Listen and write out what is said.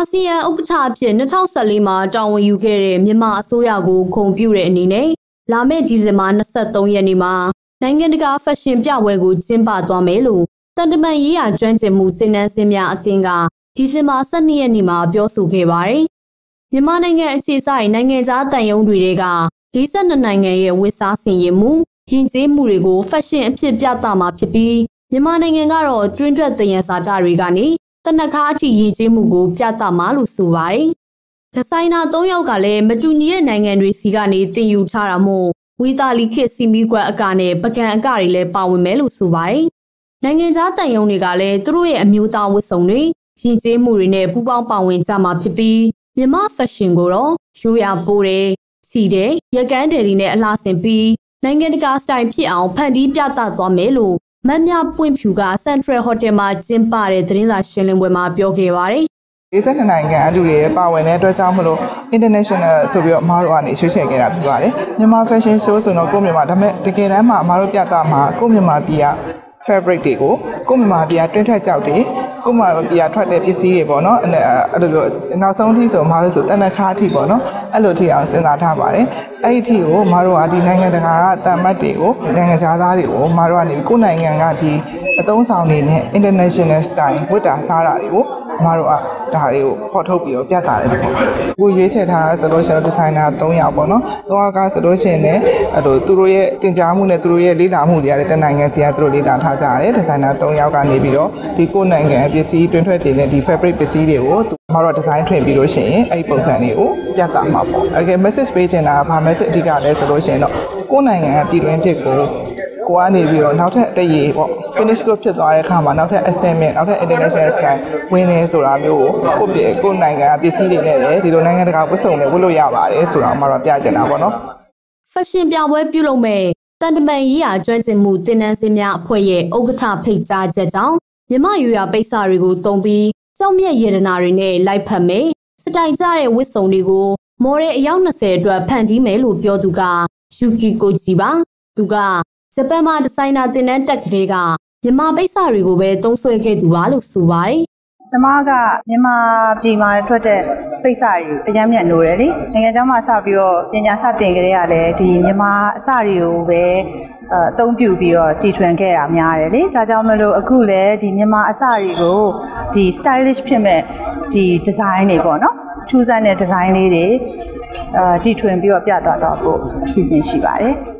ဆီယံဥက္ကဋ္ဌအဖြစ်2014မှာတာဝန်ယူခဲ့တဲ့မြန်မာအစိုးရကိုဂုဏ်ပြုတဲ့အနေနဲ့လာမယ့်ဒီဇင်ဘာ23ရက်နေ့မှာနိုင်ငံတကာဖက်ရှင်ပြပွဲကိုကျင်းပသွားမယ်လို့တန်တမန်ရေးရာကျွမ်းကျင်မှုသင်တန်းဆင်းများအသင်းကဒီဇင်ဘာ12ရက်နေ့မှာပြောဆိုခဲ့ပါတယ်။မြန်မာနိုင်ငံအခြေစိုက်နိုင်ငံသားတန်ယုံတွေက42နိုင်ငံရဲ့ဝတ်စားဆင်ရင်မှုယဉ်ကျေးမှုတွေကိုဖက်ရှင်အဖြစ်ပြသမှာဖြစ်ပြီးမြန်မာနိုင်ငံကတော့တွင်းထွက်သယံဇာတတွေကနေတနခါအထိယဉ်ကျေးမှုကိုပြသမှာလို့ဆိုပါတယ်။ဒီဇိုင်နာ3ယောက်ကလည်းမတူညီတဲ့နိုင်ငံတွေစီကနေတင်ယူထားတာမို့ဝီတာလီခေတ်စီမီကွက်အကနဲ့ပကံအကတွေလည်းပါဝင်မယ်လို့ဆိုပါတယ်။နိုင်ငံသားတန်ယုံတွေကလည်းသူတို့ရဲ့အမျိုးသားဝတ်စုံတွေယဉ်ကျေးမှုတွေနဲ့ပူးပေါင်းပါဝင်ကြမှာဖြစ်ပြီးမြန်မာဖက်ရှင်ကိုတော့ရိုးရာပိုးတယ်ချီတယ်ရကန်းတယ်တွေနဲ့အလှဆင်ပြီးနိုင်ငံတကာစတိုင်ဖြစ်အောင်ဖန်တီးပြသသွားမယ်လို့မမ်းမြပွင့်ဖြူက Central Hotel မှာကျင်းပတဲ့သတင်းစာရှင်းလင်းပွဲမှာပြောခဲ့ပါတယ်။42နိုင်ငံအတူတွေပါဝင်တဲ့အတွက်ကြောင့်မလို့ international ဆိုပြီးတော့အမားတို့ကနေရွှေ့ချယ်ခဲ့တာဖြစ်ပါတယ်။မြန်မာ fashion show ဆိုတော့ကိုမြန်မာဒါပေမဲ့တကယ်တမ်းမှာအမားတို့ပြသမှာကိုမြန်မာပြည်က fabric တွေကိုကိုမြန်မာပြည်ကတွင်းထွက်ကြောက်တွေကိုမြန်မာပြည်ကထွက်တဲ့ပစ္စည်းတွေပေါ့နော်အဲ့လိုပြောနောက်ဆုံးအထိဆိုအမားတို့ဆိုတနခါအထိပေါ့နော်အဲ့လိုထိအောင်စဉ်းစားထားပါတယ်။အဲ့ဒီအထိကိုအမားတို့ကဒီနိုင်ငံတကာကတန်မတ်တွေကိုနိုင်ငံခြားသားတွေကိုအမားတို့ကနေကိုနိုင်ငံကဒီအသုံးဆောင်တွေနဲ့ international style ဝတ်တာစားတာတွေကိုအမားတို့ကဒါတွေကိုဖော်ထုတ်ပြီးတော့ပြသတယ်ပေါ့။ကိုရွေးချယ်ထားတာဆိုလို့ရှိရင်ဒီဇိုင်နာ3ယောက်ပေါ့နော်။3ယောက်ကဆိုလို့ရှိရင်လည်းအဲ့လိုသူတို့ရဲ့တင်ကြားမှုနဲ့သူတို့ရဲ့လေ့လာမှုတွေကလည်းတနိုင်ငံစီကသူတို့လေ့လာထားကြရတယ်။ဒီဇိုင်နာ3ယောက်ကနေပြီးတော့ဒီကိုနိုင်ငံပစ္စည်းတွင်းထွက်တွေနဲ့ဒီ fabric ပစ္စည်းတွေကိုအမားတို့ဒီဇိုင်းထွင်ပြီးလို့ရှိရင်အဲ့ဒီပုံစံတွေကိုပြသမှာပေါ့။ Okay message ပေးချင်တာကဘာ message အဓိကလဲဆိုလို့ရှိရင်တော့ကိုနိုင်ငံကပြည်တွင်းဖြစ်ကိုကနေပြီးတော့နောက်ထပ်တရေပေါ့ finish ကိုဖြစ်သွားတဲ့အခါမှာနောက်ထပ် assignment နောက်ထပ် international style ဝင်နေဆိုတာမျိုးကိုကိုနိုင်ငံပစ္စည်းတွေနဲ့လည်းဒီလိုနိုင်ငံတကာဝတ်စုံတွေဝတ်လို့ရပါတယ်ဆိုတာမှတော့ပြချင်တာပေါ့နော်ဖက်ရှင်ပြပွဲပြုလုပ်မဲ့တန်တမန်ရေးရာကျွမ်းကျင်မှုသင်တန်းဆင်းများအဖွဲ့ရဲ့ဥက္ကဋ္ဌဖိတ်ကြားချက်ကြောင့်မြန်မာရွာပိတ်စာတွေကိုတုံးပြီးကြောက်မြက်ရတနာတွေနဲ့လိုက်ဖက်မယ်စတိုင်ကြတဲ့ဝတ်စုံတွေကိုမော်ဒယ်အယောက်20အတွက်ဖန်တီးမယ်လို့ပြောသူကယူကီကိုဂျီပါသူကဂျပန်မှာဒီဇိုင်နာသင်တန်းတက်ကလေးကမြန်မာပိတ်စာတွေကိုပဲသုံးစွဲခဲ့သူပါလို့ဆိုပါတယ်ကျမကမြန်မာပြည်မှာထွက်တဲ့ပိတ်စာတွေအများမြတ်လို့ရလေနိုင်ငံခြားမှာစပြီးတော့ပညာစတင်ကြတဲ့ကလည်းဒီမြန်မာအစတွေကိုပဲအသုံးပြုပြီးတော့တည်ထွင်ခဲ့တာများတယ်လေဒါကြောင့်မလို့အခုလည်းဒီမြန်မာအစတွေကိုဒီ stylish ဖြစ်မဲ့ဒီ design တွေပေါ့နော်ထူးဆန်းတဲ့ design လေးတွေတည်ထွင်ပြီးတော့ပြသတော့ဖို့အစီအစဉ်ရှိပါတယ်